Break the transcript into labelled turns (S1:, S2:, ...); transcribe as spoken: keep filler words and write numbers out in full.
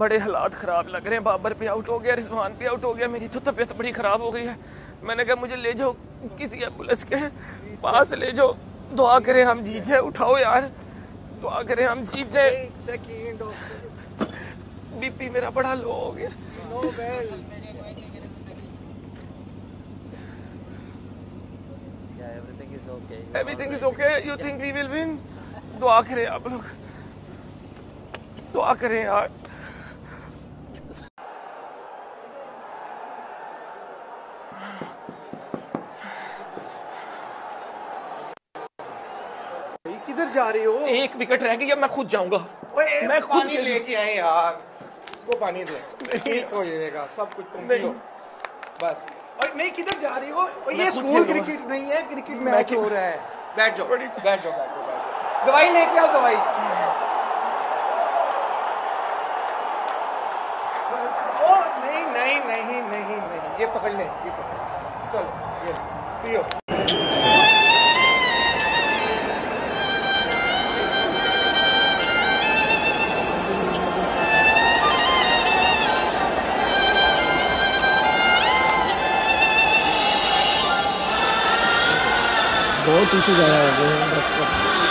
S1: बड़े हालात ख़राब लग रहे हैं। बाबर पे आउट हो गया, रिजवान पे आउट हो गया, मेरी तो तबीयत बड़ी ख़राब हो गई है। मैंने कहा मुझे ले जाओ किसी एम्बुलेंस के पास ले जाओ, दुआ करें हम जीत जाए। उठाओ यार, दुआ करें हम जीत जाए। बीपी मेरा बड़ा लो हो गया। Everything is okay. You think we will win? दुआ करें आप लोग, दुआ करें यार।
S2: किधर जा रहे हो?
S1: एक विकेट रह गई, अब मैं खुद जाऊंगा।
S2: मैं खुद लेके आए यार, इसको पानी दे, ठीक हो जाएगा सब कुछ। तुम पियो बस। और नहीं, किधर जा रही हो? ये स्कूल क्रिकेट नहीं है, क्रिकेट मैच हो रहा है। बैठ जाओ बैठ जाओ बैठ जाओ। दवाई लेके आओ, दवाई। ओ नहीं नहीं नहीं नहीं नहीं, ये पकड़ ले, ये पकड़। चलो ये पियो।
S3: बहुत पीछे जा रहा है बस।